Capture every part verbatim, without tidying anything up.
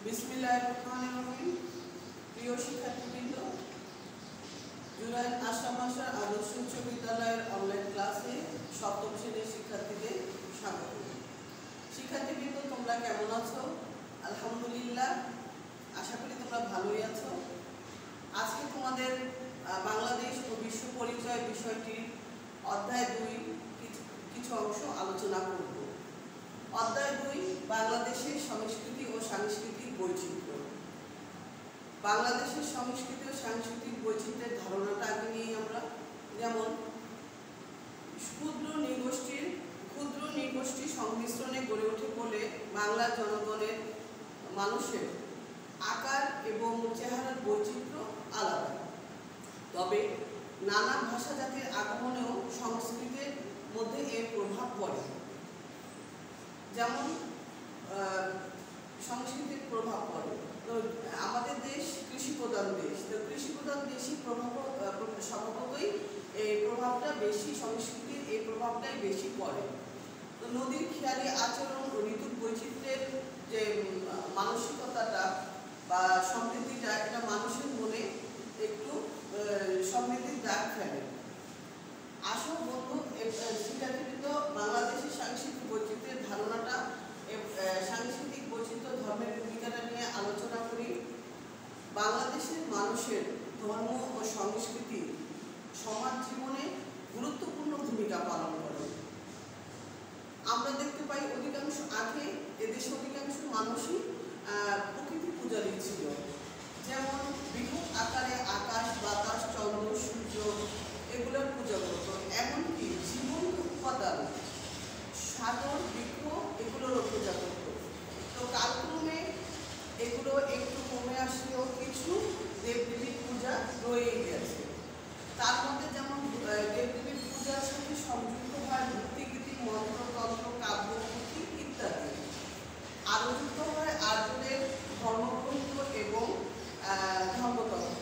বিসমিল্লাহিররহমানিররহিম। প্রিয় শিক্ষার্থীবৃন্দ, জুরাইন আশরাফ মাস্টার আদর্শ উচ্চ বিদ্যালয়ের অনলাইন ক্লাসে সপ্তম শ্রেণীর শিক্ষার্থীদের স্বাগত। শিক্ষার্থীবৃন্দ, তোমরা কেমন আছো? আলহামদুলিল্লাহ, আশা করি তোমরা ভালোই আছো। আজকে তোমাদের বাংলাদেশ ও বিশ্ব পরিচয় বিষয়টির অধ্যায় দুই কিছু অংশ আলোচনা করব। অধ্যায় দুই, বাংলাদেশের সংস্কৃতি ও সাংস্কৃতিক বৈচিত্র্য। বাংলাদেশের সংস্কৃতি ও সাংস্কৃতিক বৈচিত্র্যের ধারণাটা আগে নিয়ে আমরা, যেমন ক্ষুদ্র নৃগোষ্ঠীর ক্ষুদ্র নৃগোষ্ঠী সংমিশ্রণে গড়ে ওঠে বলে বাংলার জনগণের মানুষের আকার এবং চেহারার বৈচিত্র্য আলাদা। তবে নানা ভাষা জাতির আগমনেও সংস্কৃতির মধ্যে এর প্রভাব পড়ে। যেমন সংস্কৃতির প্রভাব পড়ে, তো আমাদের দেশ কৃষি প্রধান দেশ, তো কৃষি প্রধান দেশই প্রভাব স্বভাবতই এই প্রভাবটা বেশি, সংস্কৃতির এই প্রভাবটাই বেশি পড়ে। তো নদীর খেয়ালি আচরণ ও ঋতুর বৈচিত্র্যের যে মানসিকতাটা বা সমৃদ্ধিটা, এটা মানুষের মনে একটু সমৃদ্ধির দাগ ফেলে। আসল বন্ধু শিক্ষার্থীবৃন্দ, বাংলাদেশের সাংস্কৃতিক বৈচিত্র্যের ধারণাটা, সাংস্কৃতিক বৈচিত্র্য ধর্মের ভূমিকাটা নিয়ে আলোচনা করি। বাংলাদেশের মানুষের ধর্ম ও সংস্কৃতি সমাজ জীবনে গুরুত্বপূর্ণ ভূমিকা পালন করে। আমরা দেখতে পাই অধিকাংশ আগে এদেশে অধিকাংশ মানুষই প্রকৃতি পূজারী ছিল। যেমন বৃহৎ আকারে আকাশ, বাতাস, চন্দ্র, সূর্য এগুলোর পূজা করতো। এমনকি জীবন্ত উপাদান, সাগর, বৃক্ষ এগুলোরও পূজা করত। তো কালক্রমে এগুলো একটু কমে আসলেও কিছু দেবদেবীর পূজা রয়েই গেছে। তার মধ্যে যেমন দেবদেবীর পূজার সাথে সংযুক্ত হয় ভক্তিগীতি, মন্ত্রতন্ত্র, কাব্যপুঁথি ইত্যাদি। আরও যুক্ত হয় আর্যদের ধর্মগ্রন্থ এবং ধর্মতন্ত্র।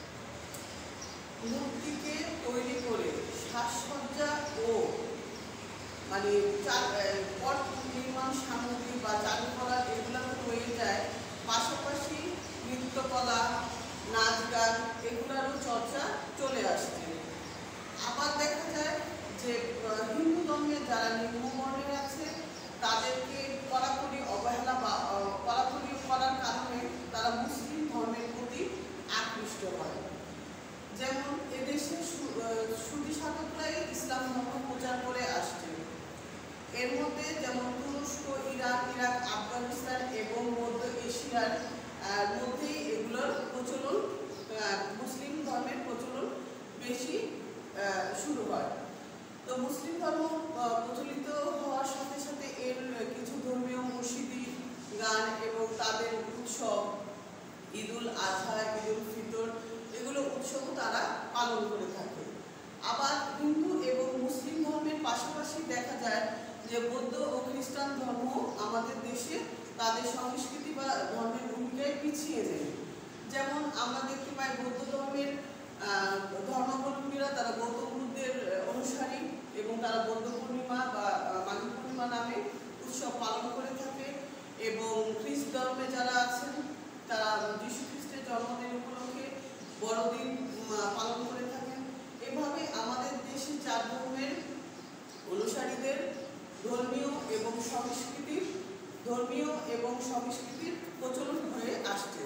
মূর্তিকে তৈরি করে সাজসজ্জা ও মানে পট নির্মাণ সামগ্রী বা চারুকলা এগুলো তো রয়ে যায়, পাশাপাশি নৃত্যকলা, নাচ গান এগুলোরও চর্চা চলে আসছে। আবার দেখা যায় যে হিন্দু ধর্মের যারা নিম্নবর্ণের আছে তাদেরকে কড়াকড়ি অবহেলা বা কড়াকড়ি করার কারণে তারা মুসলিম ধর্মের প্রতি আকৃষ্ট হয়। যেমন এদেশে সুফি সাধকরাই ইসলাম ধর্ম প্রচার করে আসছে। এর মধ্যে যেমন তুরস্ক, ইরাক, ইরাক, আফগানিস্তান এবং মধ্য এশিয়ার মধ্যেই এগুলোর প্রচলন, মুসলিম ধর্মের প্রচলন বেশি শুরু হয়। তো মুসলিম ধর্ম প্রচলিত হওয়ার সাথে সাথে এর কিছু ধর্মীয় মসজিদি গান এবং তাদের উৎসব, ঈদুল আজহা, ঈদুল ফিতর এগুলো উৎসব তারা পালন করে থাকে। আবার হিন্দু এবং মুসলিম ধর্মের পাশাপাশি দেখা যায় যে বৌদ্ধ ও খ্রিস্টান ধর্ম আমাদের দেশে তাদের সংস্কৃতি বা ধর্মের ভূমিকায় পিছিয়ে নেই। যেমন আমরা দেখতে পাই বৌদ্ধ ধর্মের ধর্মাবলম্বীরা তারা গৌতম বুদ্ধের অনুসারী এবং তারা বৌদ্ধ পূর্ণিমা বা মাঘী পূর্ণিমা নামে উৎসব পালন করে থাকে। এবং খ্রিস্ট ধর্মে যারা আছেন তারা যীশু খ্রিস্টের জন্মদিন উপলক্ষে বড়দিন পালন করে থাকেন। এভাবে আমাদের দেশে চার ধর্মের অনুসারীদের ধর্মীয় এবং সংস্কৃতির ধর্মীয় এবং সংস্কৃতির প্রচলন হয়ে আসছে।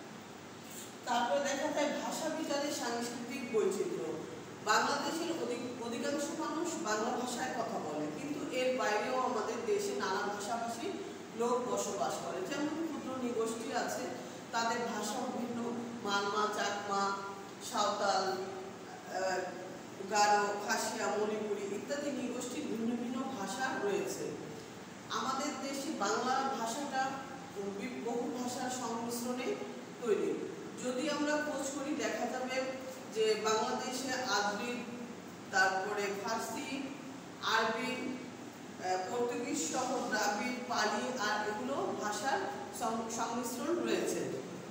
তারপর দেখা যায় ভাষা বিচারে সাংস্কৃতিক বৈচিত্র্য। বাংলাদেশের অধিকাংশ মানুষ বাংলা ভাষায় কথা বলে, কিন্তু এর বাইরেও আমাদের দেশে নানা ভাষাভাষী লোক বসবাস করে। যেমন ক্ষুদ্র নৃগোষ্ঠী আছে, তাদের ভাষাও ভিন্ন। মানমা, চাকমা, সাঁওতাল, গারো, খাসিয়া, মণিপুরি ইত্যাদি নৃগোষ্ঠীর ভিন্ন ভিন্ন ভাষা রয়েছে। আমাদের দেশে বাংলা ভাষাটা বহু ভাষার সংমিশ্রণে তৈরি। যদি আমরা খোঁজ করি দেখা যাবে যে বাংলাদেশে আরবি, তারপরে ফার্সি, আরবি, পর্তুগিজ সহ দ্রাবিড়, পালি আর এগুলো ভাষার সংমিশ্রণ রয়েছে।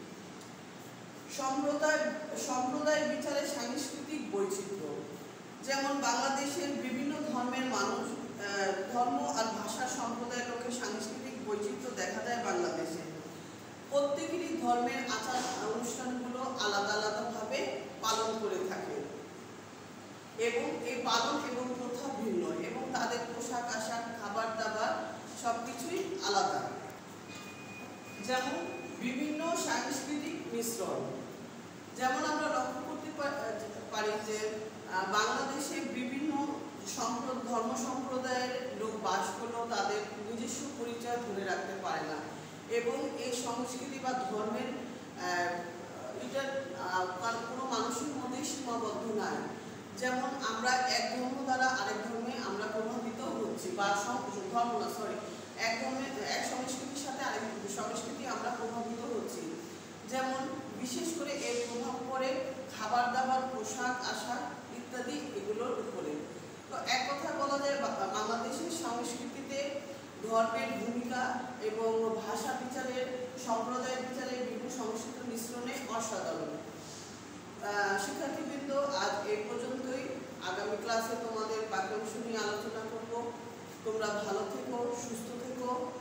সম্প্রদায় সম্প্রদায় বিচারে সাংস্কৃতিক বৈচিত্র্য। যেমন বাংলাদেশের বিভিন্ন ধর্মের মানুষ, ধর্ম আর ভাষার সম্প্রদায়ের লোকের সাংস্কৃতিক বৈচিত্র্য দেখা যায় বাংলাদেশে। প্রত্যেক ধর্মের আচার অনুষ্ঠানগুলো আলাদা আলাদাভাবে পালন করে থাকে এবং এই পালন এবং প্রথা ভিন্ন এবং তাদের পোশাক আশাক খাবার দাবার সবকিছুই আলাদা। যেমন বিভিন্ন সাংস্কৃতিক মিশ্রণ, যেমন আমরা লক্ষ্য করতে পারি যে বাংলাদেশে বিভিন্ন ধর্ম সম্প্রদায়ের লোক বাস করলেও তাদের নিজস্ব পরিচয় ধরে রাখতে পারে না এবং এই সংস্কৃতি বা ধর্মের এটা কোনো মানুষের মধ্যে সীমাবদ্ধ নাই। যেমন আমরা এক ধর্ম দ্বারা আরেক ধর্মে আমরা প্রভাবিত হচ্ছি বা ধর্ম না সরি এক ধর্মের এক সংস্কৃতির সাথে আরেক সংস্কৃতি আমরা প্রভাবিত হচ্ছি। যেমন বিশেষ করে এর প্রভাব পড়ে খাবার দাবার পোশাক আশাক ইত্যাদি এগুলোর উপরে। তো এক কথা বলা যায় বাংলাদেশের সংস্কৃতিতে ধর্মের ভূমিকা এবং ভাষা বিচারের সম্প্রদায় বিচারের বিভিন্ন সংস্কৃতির মিশ্রণে অসাধারণ। শিক্ষার্থীবৃন্দ, আজ এই পর্যন্তই। আগামী ক্লাসে তোমাদের বাকি অংশ নিয়ে আলোচনা করব। তোমরা ভালো থেকো, সুস্থ থেকো।